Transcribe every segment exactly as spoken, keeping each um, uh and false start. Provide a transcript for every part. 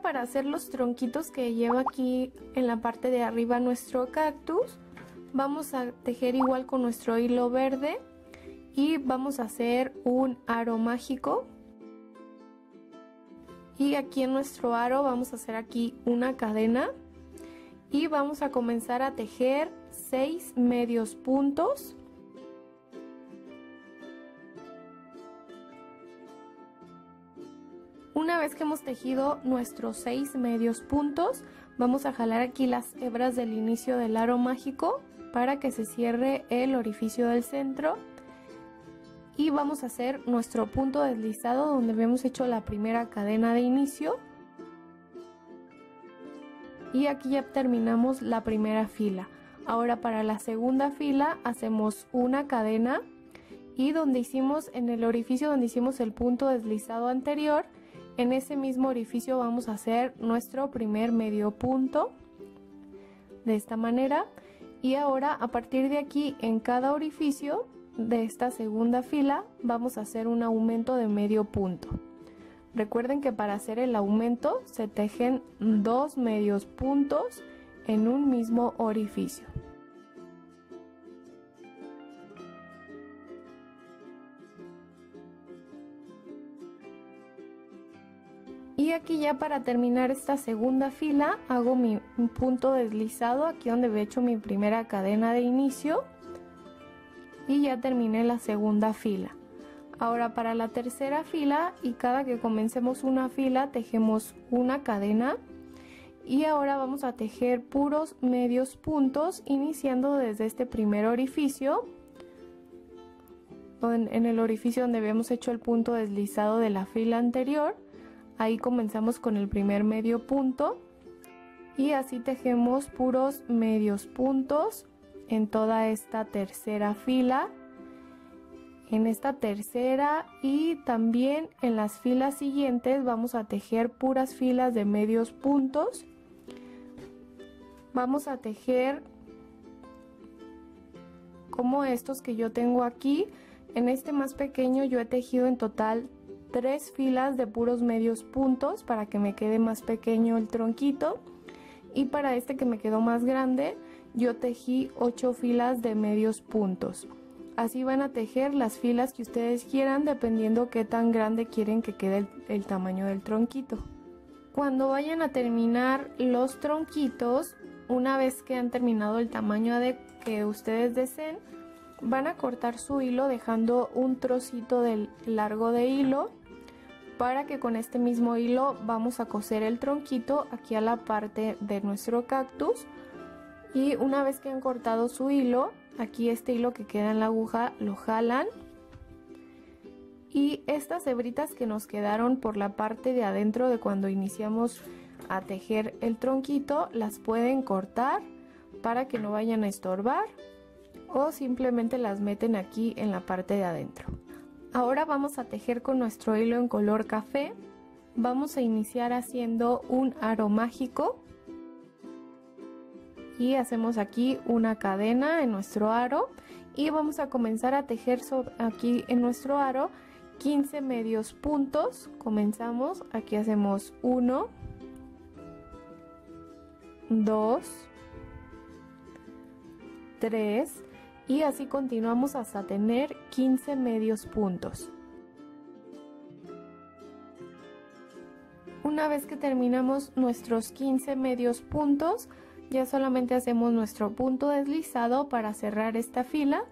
Ahora, para hacer los tronquitos que lleva aquí en la parte de arriba nuestro cactus, vamos a tejer igual con nuestro hilo verde y vamos a hacer un aro mágico. Y aquí en nuestro aro vamos a hacer aquí una cadena y vamos a comenzar a tejer seis medios puntos. Una vez que hemos tejido nuestros seis medios puntos, vamos a jalar aquí las hebras del inicio del aro mágico para que se cierre el orificio del centro. Y vamos a hacer nuestro punto deslizado donde habíamos hecho la primera cadena de inicio. Y aquí ya terminamos la primera fila. Ahora, para la segunda fila hacemos una cadena y donde hicimos, en el orificio donde hicimos el punto deslizado anterior, en ese mismo orificio vamos a hacer nuestro primer medio punto de esta manera. Y ahora, a partir de aquí, en cada orificio de esta segunda fila vamos a hacer un aumento de medio punto. Recuerden que para hacer el aumento se tejen dos medios puntos en un mismo orificio. Y aquí ya para terminar esta segunda fila hago mi punto deslizado aquí donde he hecho mi primera cadena de inicio y ya terminé la segunda fila. Ahora, para la tercera fila, y cada que comencemos una fila tejemos una cadena y ahora vamos a tejer puros medios puntos iniciando desde este primer orificio, en el orificio donde habíamos hecho el punto deslizado de la fila anterior. Ahí comenzamos con el primer medio punto y así tejemos puros medios puntos en toda esta tercera fila, en esta tercera y también en las filas siguientes vamos a tejer puras filas de medios puntos. Vamos a tejer como estos que yo tengo aquí. En este más pequeño yo he tejido en total tres filas de puros medios puntos para que me quede más pequeño el tronquito, y para este que me quedó más grande yo tejí ocho filas de medios puntos. Así van a tejer las filas que ustedes quieran dependiendo qué tan grande quieren que quede el, el tamaño del tronquito. Cuando vayan a terminar los tronquitos, una vez que han terminado el tamaño de que ustedes deseen, van a cortar su hilo dejando un trocito del largo de hilo para que con este mismo hilo vamos a coser el tronquito aquí a la parte de nuestro cactus. Y una vez que han cortado su hilo, aquí este hilo que queda en la aguja lo jalan y estas hebritas que nos quedaron por la parte de adentro de cuando iniciamos a tejer el tronquito las pueden cortar para que no vayan a estorbar, o simplemente las meten aquí en la parte de adentro. Ahora vamos a tejer con nuestro hilo en color café. Vamos a iniciar haciendo un aro mágico y hacemos aquí una cadena en nuestro aro y vamos a comenzar a tejer sobre, aquí en nuestro aro quince medios puntos. Comenzamos, aquí hacemos uno, dos, tres y así continuamos hasta tener quince medios puntos. Una vez que terminamos nuestros quince medios puntos, ya solamente hacemos nuestro punto deslizado para cerrar esta fila.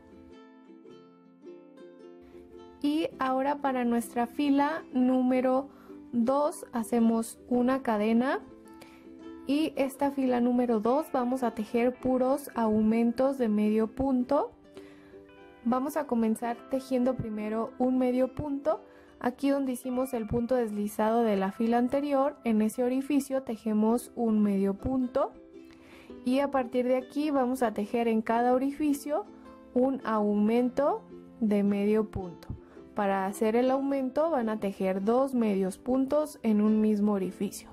Y ahora para nuestra fila número dos hacemos una cadena. Y esta fila número dos vamos a tejer puros aumentos de medio punto. Vamos a comenzar tejiendo primero un medio punto. Aquí donde hicimos el punto deslizado de la fila anterior, en ese orificio tejemos un medio punto. Y a partir de aquí vamos a tejer en cada orificio un aumento de medio punto. Para hacer el aumento van a tejer dos medios puntos en un mismo orificio.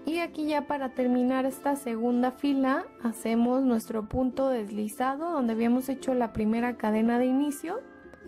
Y aquí ya para terminar esta segunda fila hacemos nuestro punto deslizado donde habíamos hecho la primera cadena de inicio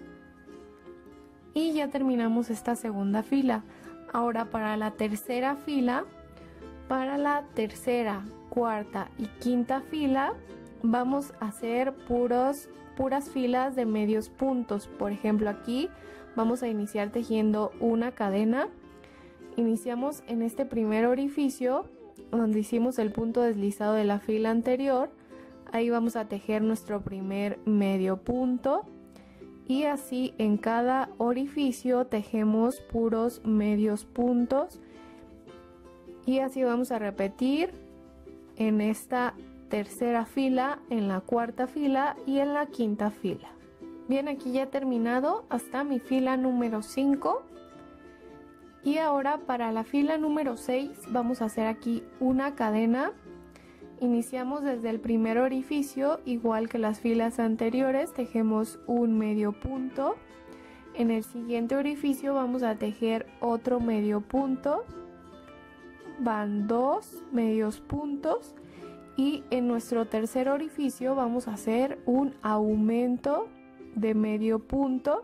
y ya terminamos esta segunda fila. Ahora para la tercera fila, para la tercera, cuarta y quinta fila vamos a hacer puros, puras filas de medios puntos. Por ejemplo, aquí vamos a iniciar tejiendo una cadena. Iniciamos en este primer orificio donde hicimos el punto deslizado de la fila anterior. Ahí vamos a tejer nuestro primer medio punto y así en cada orificio tejemos puros medios puntos y así vamos a repetir en esta tercera fila, en la cuarta fila y en la quinta fila. Bien, aquí ya he terminado hasta mi fila número cinco. Y ahora para la fila número seis vamos a hacer aquí una cadena. Iniciamos desde el primer orificio, igual que las filas anteriores, tejemos un medio punto. En el siguiente orificio vamos a tejer otro medio punto. Van dos medios puntos. Y en nuestro tercer orificio vamos a hacer un aumento de medio punto.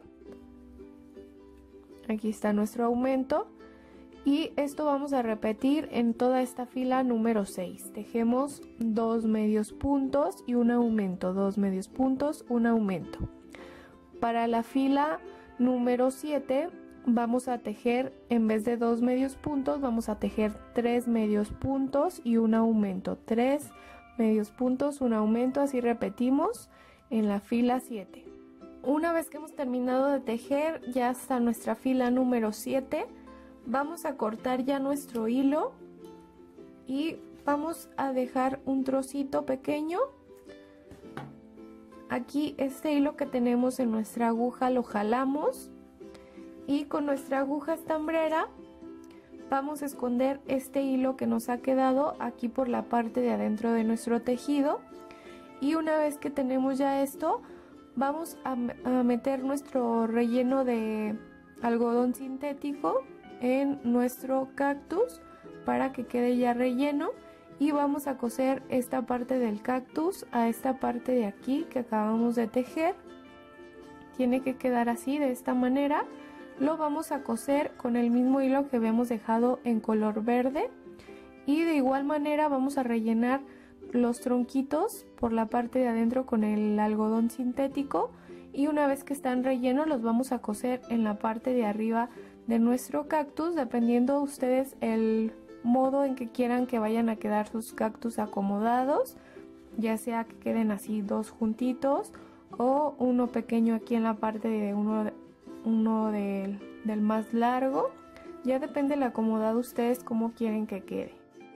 Aquí está nuestro aumento y esto vamos a repetir en toda esta fila número seis. Tejemos dos medios puntos y un aumento, dos medios puntos, un aumento. Para la fila número siete vamos a tejer, en vez de dos medios puntos, vamos a tejer tres medios puntos y un aumento. tres medios puntos, un aumento, así repetimos en la fila siete. Una vez que hemos terminado de tejer ya hasta nuestra fila número siete, vamos a cortar ya nuestro hilo y vamos a dejar un trocito pequeño. Aquí este hilo que tenemos en nuestra aguja lo jalamos y con nuestra aguja estambrera vamos a esconder este hilo que nos ha quedado aquí por la parte de adentro de nuestro tejido. Y una vez que tenemos ya esto, vamos a, a meter nuestro relleno de algodón sintético en nuestro cactus para que quede ya relleno y vamos a coser esta parte del cactus a esta parte de aquí que acabamos de tejer. Tiene que quedar así, de esta manera. Lo vamos a coser con el mismo hilo que habíamos dejado en color verde y de igual manera vamos a rellenar los tronquitos por la parte de adentro con el algodón sintético y una vez que están rellenos los vamos a coser en la parte de arriba de nuestro cactus, dependiendo ustedes el modo en que quieran que vayan a quedar sus cactus acomodados, ya sea que queden así dos juntitos o uno pequeño aquí en la parte de uno, uno del, del más largo. Ya depende del acomodado ustedes cómo quieren que quede.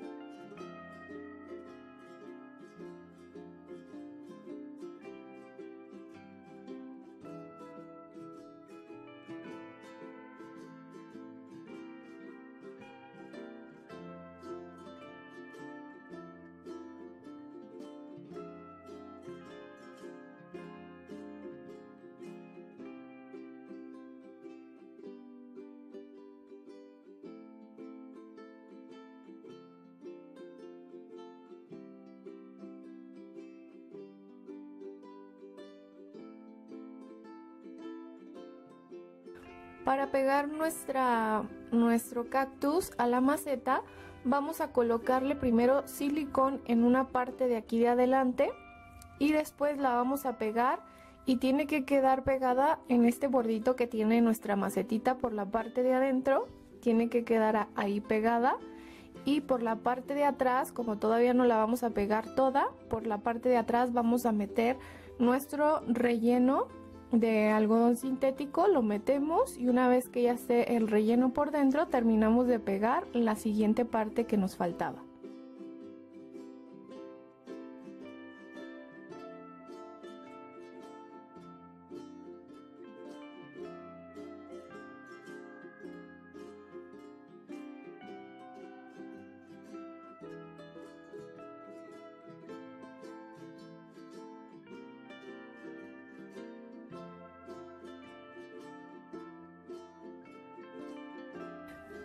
Para pegar nuestra, nuestro cactus a la maceta, vamos a colocarle primero silicón en una parte de aquí de adelante y después la vamos a pegar y tiene que quedar pegada en este bordito que tiene nuestra macetita por la parte de adentro, tiene que quedar ahí pegada. Y por la parte de atrás, como todavía no la vamos a pegar toda, por la parte de atrás vamos a meter nuestro relleno de algodón sintético, lo metemos y una vez que ya esté el relleno por dentro terminamos de pegar la siguiente parte que nos faltaba.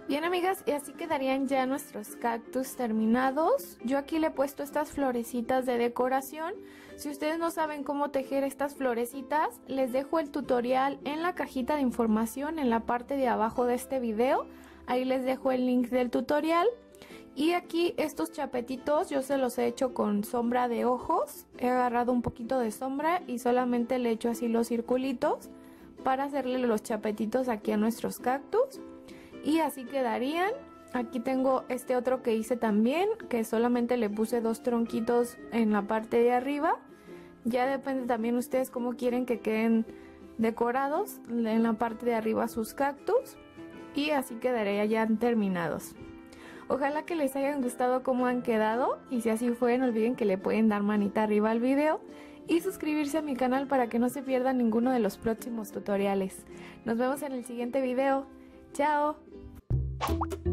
Bien, amigas, y así quedarían ya nuestros cactus terminados. Yo aquí le he puesto estas florecitas de decoración. Si ustedes no saben cómo tejer estas florecitas, les dejo el tutorial en la cajita de información en la parte de abajo de este video. Ahí les dejo el link del tutorial. Y aquí estos chapetitos yo se los he hecho con sombra de ojos. He agarrado un poquito de sombra y solamente le he hecho así los circulitos para hacerle los chapetitos aquí a nuestros cactus. Y así quedarían. Aquí tengo este otro que hice también, que solamente le puse dos tronquitos en la parte de arriba. Ya depende también ustedes cómo quieren que queden decorados en la parte de arriba sus cactus. Y así quedarían ya terminados. Ojalá que les hayan gustado cómo han quedado. Y si así fue, no olviden que le pueden dar manita arriba al video y suscribirse a mi canal para que no se pierdan ninguno de los próximos tutoriales. Nos vemos en el siguiente video. ¡Chao!